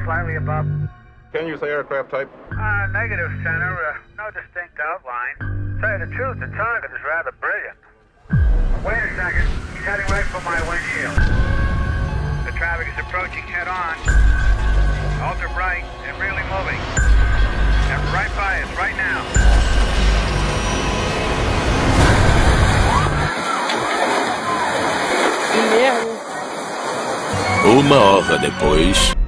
slightly above. Can you say aircraft type? Negative, center. No distinct outline. Tell you the truth, the target is rather brilliant. Wait a second. He's heading right for my windshield. The traffic is approaching head-on. Ultra bright and really moving. And right by us, right now. Uma hora depois.